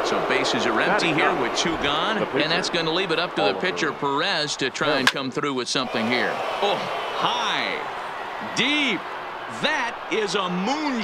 So bases are empty here with 2 gone, and that's going to leave it up to the pitcher Perez to try and come through with something here. Oh, high, deep. That is a moon.